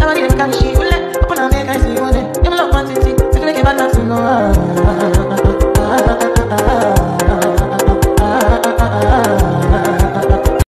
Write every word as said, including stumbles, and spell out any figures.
body, them can she will let. Open and make I see one day. Give me love quantity. Make me make it bad not to know.